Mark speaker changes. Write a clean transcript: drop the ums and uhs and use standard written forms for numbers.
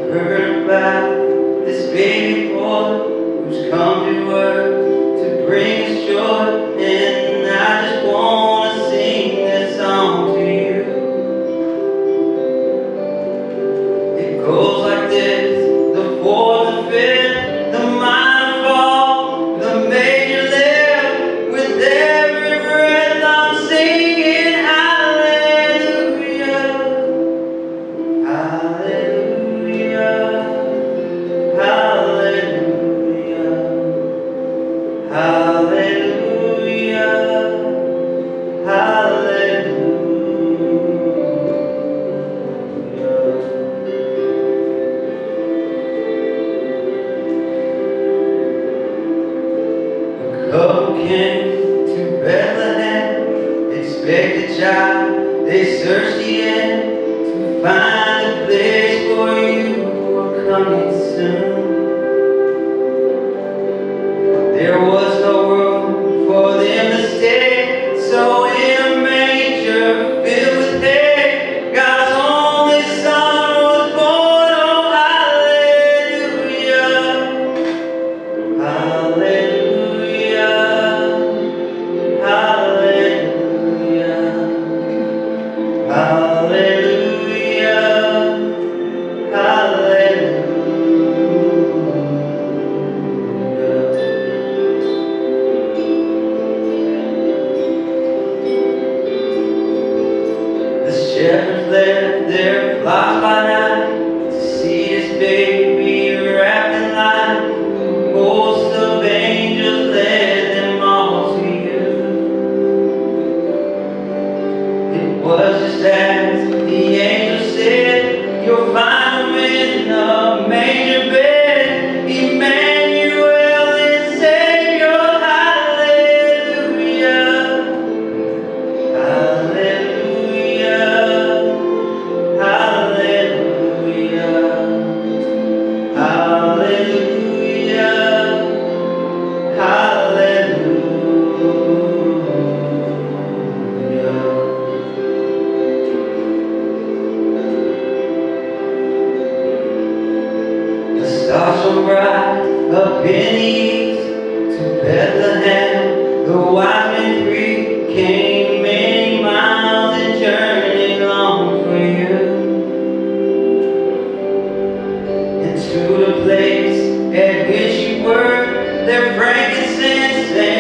Speaker 1: heard about this baby boy who's come to earth to bring us joy, and I just want to sing this song to you. It goes like this: the fourth, the fifth, the minor fall, the major lift. With every breath I'm singing hallelujah, hallelujah, hallelujah, hallelujah, hallelujah. A couple came to Bethlehem, expected child. They searched the end to find a place for you who are coming soon. There was no room for them to stay, so in a manger filled with hay, God's only Son was born. Oh, hallelujah, hallelujah, hallelujah, hallelujah, hallelujah. The shepherds left their flock by night to see this baby wrapped in light. A host of angels led them all to you. It was just as the angel said, you'll find him in the manger bed, Emmanuel is Savior. Hallelujah, hallelujah, hallelujah, hallelujah, hallelujah. The stars shone bright up in the east to Bethlehem. The wise men three came many miles and journeyed long for you, into the place at which you were. Their frankincense and